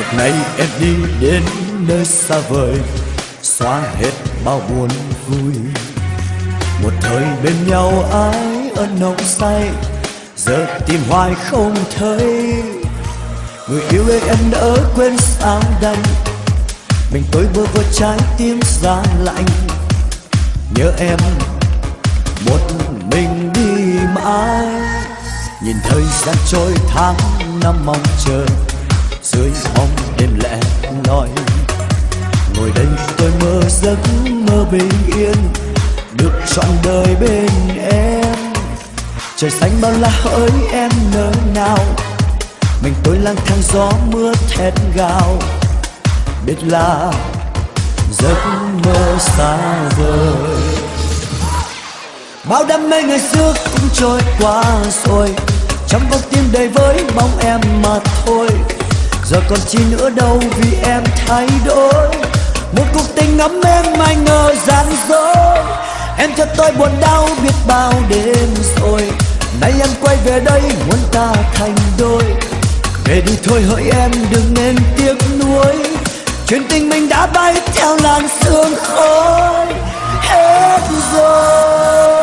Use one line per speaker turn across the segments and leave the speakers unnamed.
Nay em đi đến nơi xa vời, xóa hết bao buồn vui. Một thời bên nhau ái ân nồng say, giờ tìm hoài không thấy. Người yêu ơi em đỡ quên sao đành, mình tôi bơ vơ trái tim giá lạnh. Nhớ em một mình đi mãi, nhìn thời gian trôi tháng năm mong chờ, dưới bóng đêm lẻ loi. Ngồi đây tôi mơ giấc mơ bình yên, được trọn đời bên em. Trời xanh bao la hỡi em nơi nào, mình tôi lang thang gió mưa thét gào. Biết là giấc mơ xa vời, bao đam mê ngày xưa cũng trôi qua rồi, trong con tim đầy với bóng em mà thôi. Giờ còn chi nữa đâu vì em thay đổi, một cuộc tình ngắm em ai ngờ gian dối. Em cho tôi buồn đau biết bao đêm rồi, nay em quay về đây muốn ta thành đôi. Về đi thôi hỡi em đừng nên tiếc nuối, chuyện tình mình đã bay theo làn sương khói hết rồi.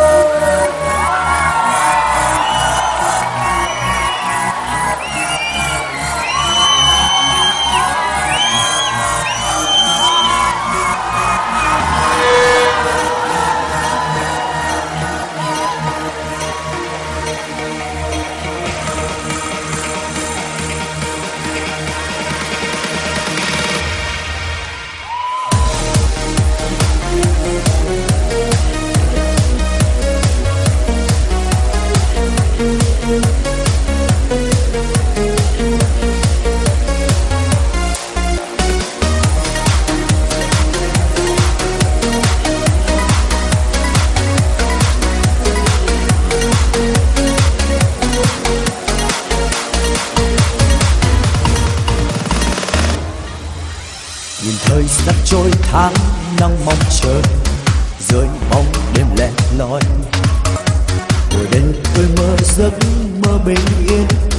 Nhìn thời gian trôi tháng nắng mong chờ, dưới bóng đêm lẻ loi. Ngồi đây tôi mơ giấc mơ bình yên,